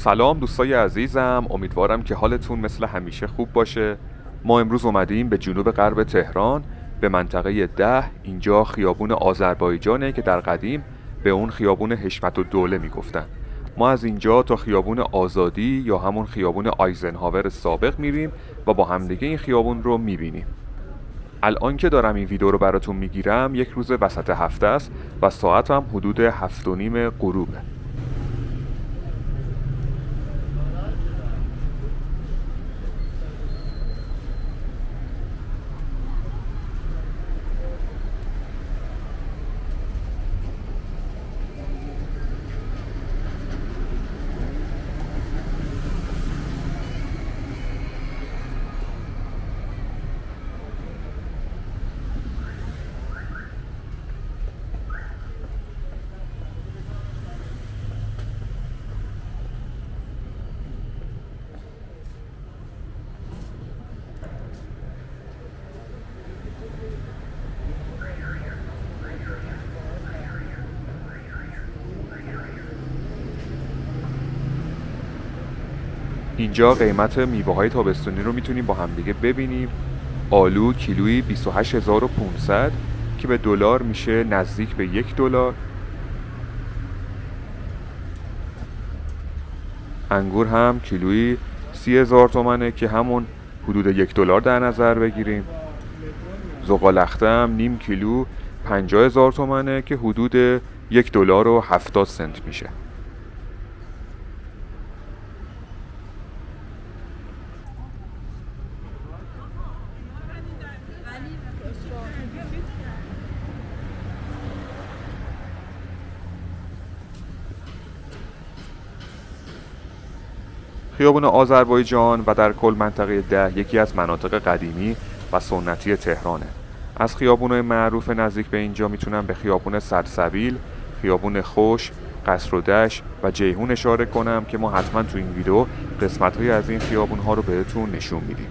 سلام دوستای عزیزم، امیدوارم که حالتون مثل همیشه خوب باشه. ما امروز اومدیم به جنوب غرب تهران به منطقه 10. اینجا خیابون آذربایجانه که در قدیم به اون خیابون حشمت الدوله میگفتن. ما از اینجا تا خیابون آزادی یا همون خیابون آیزنهاور سابق میریم و با همدیگه این خیابون رو میبینیم. الان که دارم این ویدیو رو براتون میگیرم یک روز وسط هفته است و ساعت هم حدود 7:30 غروبه. اینجا قیمت میوه‌های تابستونی رو میتونیم با همدیگه ببینیم. آلو کیلویی 28500 که به دلار میشه نزدیک به $1. انگور هم کیلویی 30000 تومنه که همون حدود $1 در نظر بگیریم. زغال‌اخته هم نیم کیلو 50000 تومنه که حدود $1.70 میشه. خیابون آذربایجان و در کل منطقه 10 یکی از مناطق قدیمی و سنتی تهرانه. از خیابون‌های معروف نزدیک به اینجا میتونم به خیابون سلسبیل، خیابون خوش، قصر و دشت و جیهون اشاره کنم که ما حتما تو این ویدیو قسمت‌های از این خیابون‌ها رو بهتون نشون میدیم.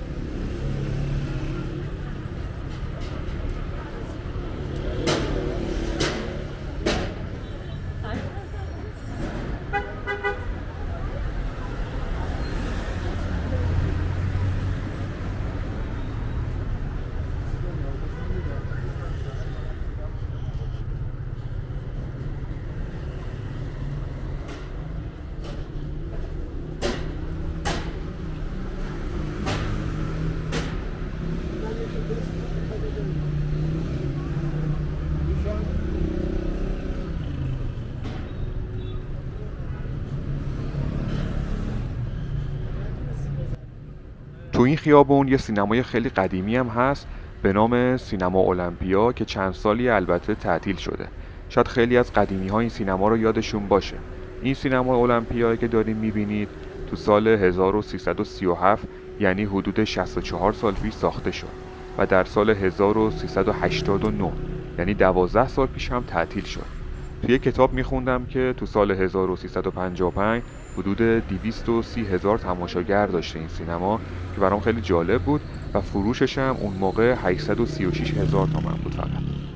تو این خیابون یه سینمای خیلی قدیمی هم هست به نام سینما المپیا که چند سالی البته تعطیل شده. شاید خیلی از قدیمی ها این سینما رو یادشون باشه. این سینما المپیا که داریم میبینید تو سال 1337 یعنی حدود 64 سال پیش ساخته شد و در سال 1389 یعنی 12 سال پیش هم تعطیل شد. توی یک کتاب میخوندم که تو سال 1355 حدود 230,000 تماشاگر داشته این سینما که برام خیلی جالب بود و فروشش هم اون موقع 836,000 تومان بود فقط.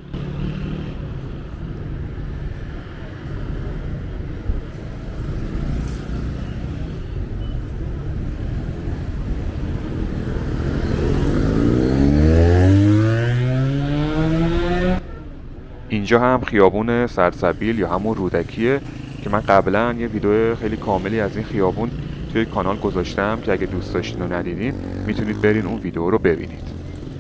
اینجا هم خیابون سلسبیل یا همون رودکیه که من قبلا یه ویدیو خیلی کاملی از این خیابون توی کانال گذاشتم که اگه دوست داشتین و ندیدین میتونید برین اون ویدیو رو ببینید.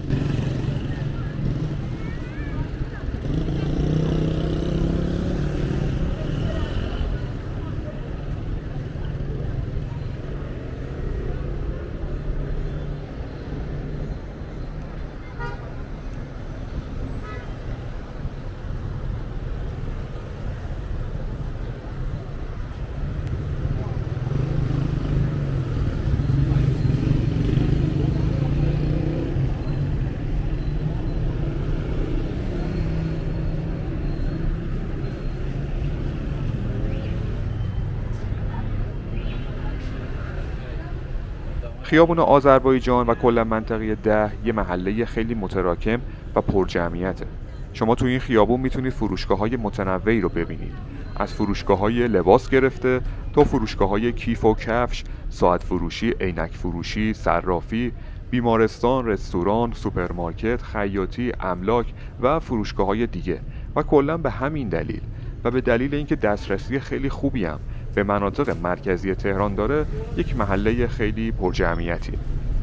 خیابون آذربایجان و کلا منطقه 10 یه محله خیلی متراکم و پرجمعیته. شما تو این خیابون میتونید فروشگاه‌های متنوعی رو ببینید، از فروشگاه‌های لباس گرفته تا فروشگاه‌های کیف و کفش، ساعت فروشی، عینک فروشی، صرافی، بیمارستان، رستوران، سوپرمارکت، خیاطی، املاک و فروشگاه‌های دیگه. و کلاً به همین دلیل و به دلیل اینکه دسترسی خیلی خوبی هم به مناطق مرکزی تهران داره، یک محله خیلی پرجمعیتی.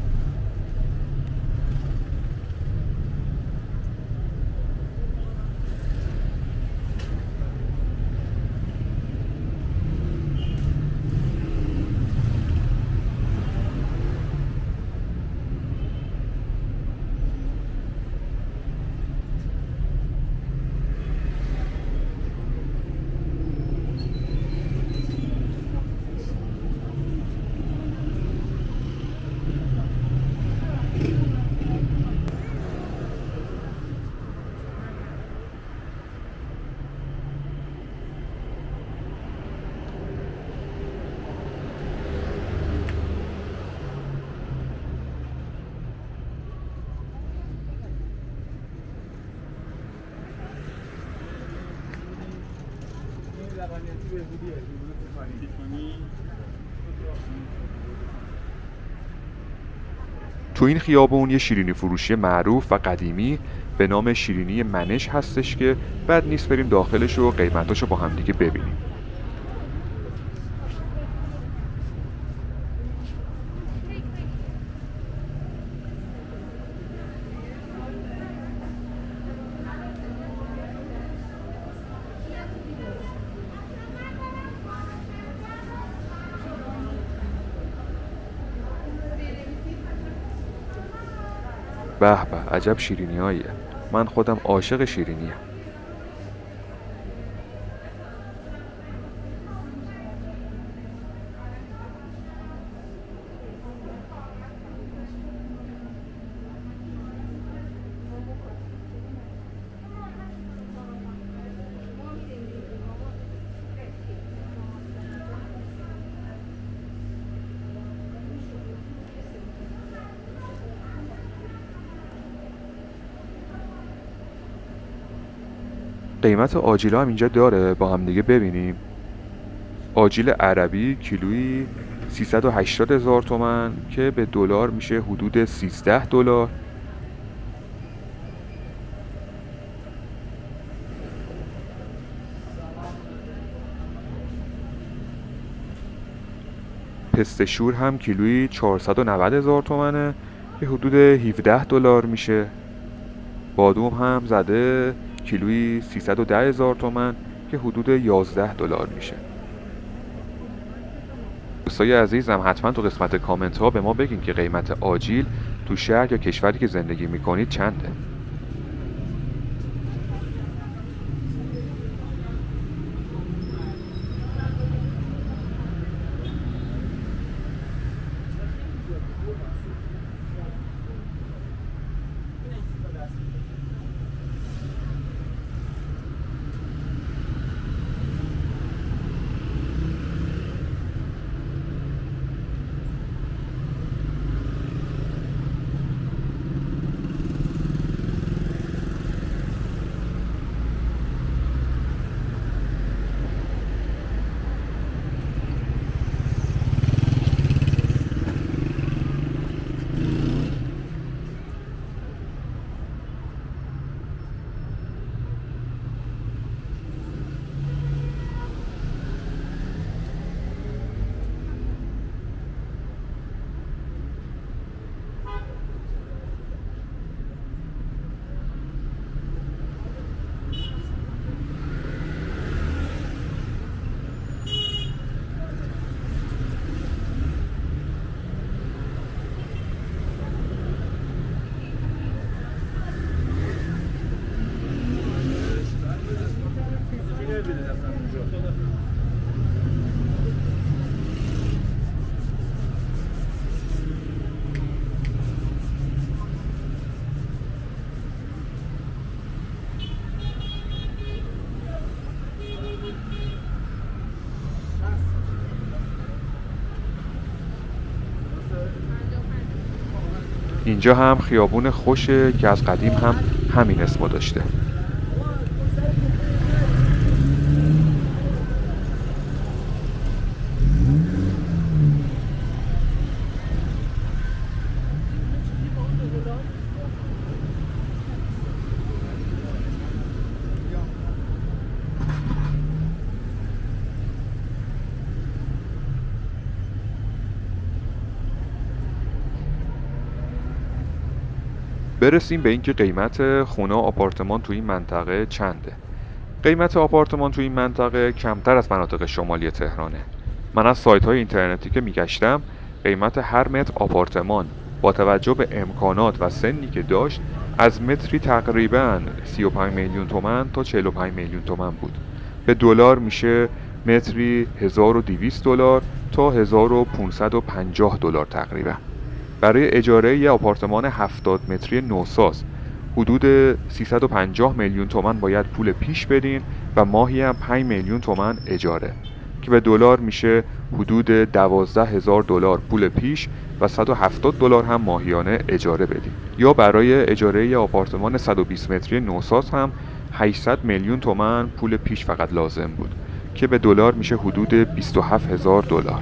تو این خیابون یه شیرینی فروشی معروف و قدیمی به نام شیرینی منش هستش که بد نیست بریم داخلش و قیمتاشو با هم دیگه ببینیم. به به، عجب شیرینیاییه. من خودم عاشق شیرینیم. قیمت آجیلا هم اینجا داره، با هم دیگه ببینیم. آجیل عربی کیلویی 380,000 تومان که به دلار میشه حدود 13 دلار. پسته شور هم کیلویی 490,000 تومانه که حدود 17 دلار میشه. بادوم هم زده کیلویی 310,000 تومان که حدود 11 دلار میشه. دوستای عزیزم، حتما تو قسمت کامنت ها به ما بگین که قیمت آجیل تو شهر یا کشوری که زندگی میکنید چنده. اینجا هم خیابون خوشه که از قدیم هم همین اسمو داشته. برسیم به اینکه قیمت خونه و آپارتمان تو این منطقه چنده. قیمت آپارتمان تو این منطقه کمتر از مناطق شمالی تهرانه. من از سایت‌های اینترنتی که میگشتم قیمت هر متر آپارتمان با توجه به امکانات و سنی که داشت از متری تقریباً 35 میلیون تومان تا 45 میلیون تومان بود. به دلار میشه متری $1200 تا $1550 تقریبا. برای اجاره یه آپارتمان 70 متری نوساز حدود 350 میلیون تومان باید پول پیش بدین و ماهی هم 5 میلیون تومان اجاره که به دلار میشه حدود $12,000 پول پیش و $170 هم ماهیانه اجاره بدین. یا برای اجاره یه آپارتمان 120 متری نوساز هم 800 میلیون تومان پول پیش فقط لازم بود که به دلار میشه حدود $27,000.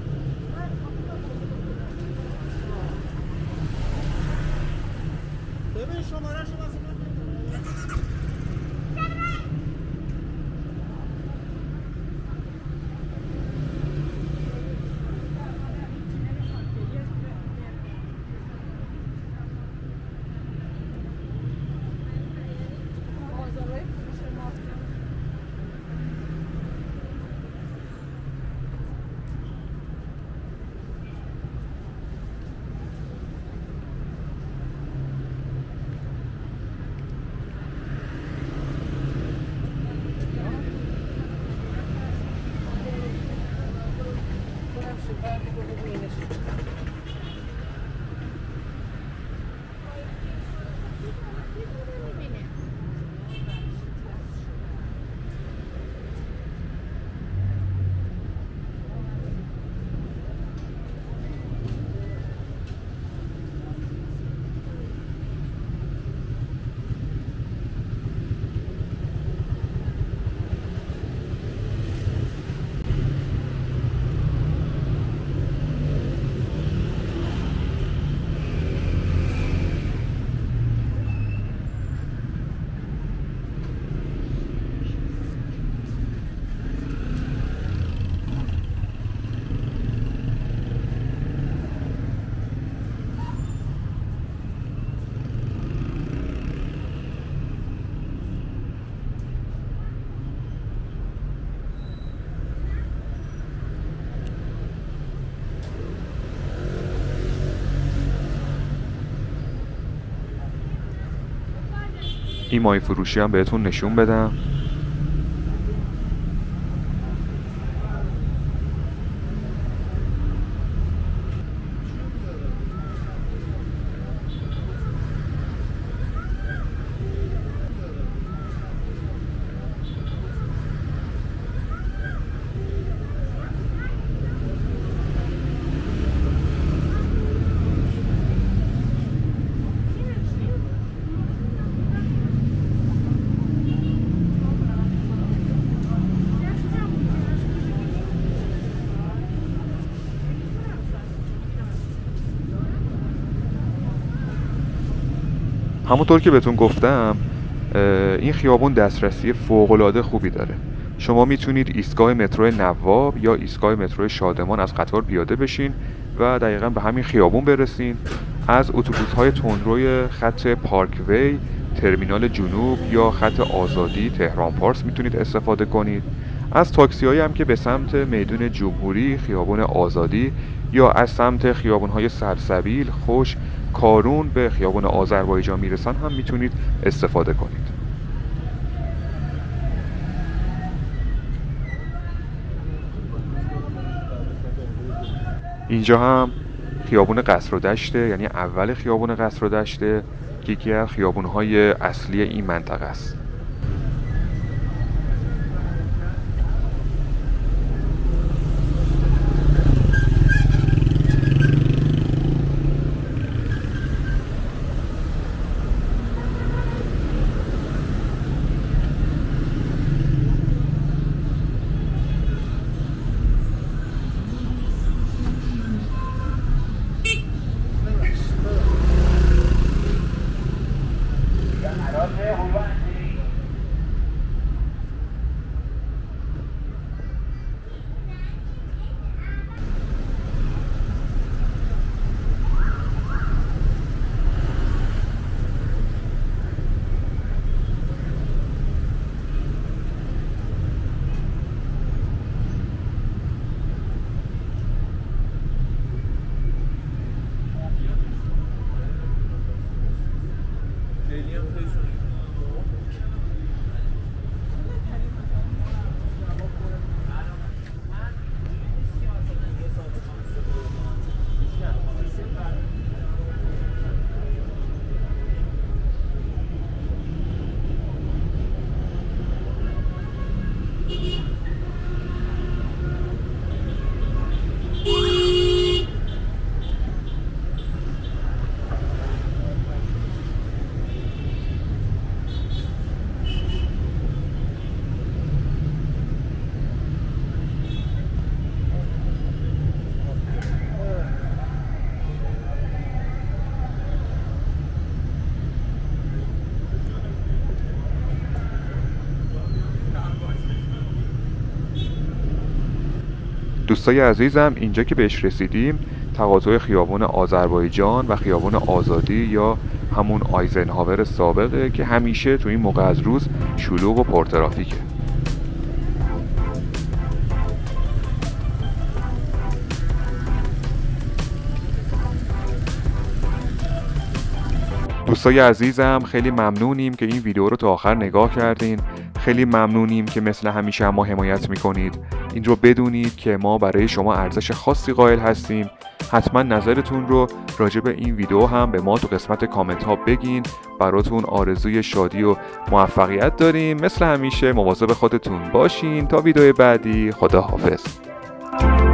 این ماهی فروشی هم بهتون نشون بدم. همونطور که بهتون گفتم این خیابون دسترسی فوق‌العاده خوبی داره. شما میتونید ایستگاه مترو نواب یا ایستگاه مترو شادمان از قطار پیاده بشین و دقیقاً به همین خیابون برسین. از اتوبوس‌های تندروی خط پارکوی، ترمینال جنوب یا خط آزادی تهران پارس میتونید استفاده کنید. از تاکسی‌هایی هم که به سمت میدون جمهوری، خیابان آزادی یا از سمت خیابان‌های سرسبیل، خوش، کارون به خیابان آذربایجان میرسن هم میتونید استفاده کنید. اینجا هم خیابون قصر و دشته، یعنی اول خیابون قصر و دشته که یکی از خیابون‌های اصلی این منطقه است. دوستای عزیزم، اینجا که بهش رسیدیم تقاطع خیابان آذربایجان و خیابان آزادی یا همون آیزنهاور سابقه که همیشه تو این موقع از روز شلوغ و پرترافیکه. دوستای عزیزم، خیلی ممنونیم که این ویدیو رو تا آخر نگاه کردین. خیلی ممنونیم که مثل همیشه ما حمایت میکنید. این رو بدونید که ما برای شما ارزش خاصی قائل هستیم. حتما نظرتون رو راجع به این ویدیو هم به ما تو قسمت کامنت ها بگین. براتون آرزوی شادی و موفقیت داریم. مثل همیشه مواظب خودتون باشین. تا ویدیو بعدی، خدا حافظ.